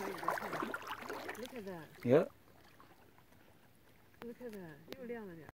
Look at that. Yeah. Look at that. 又亮了点。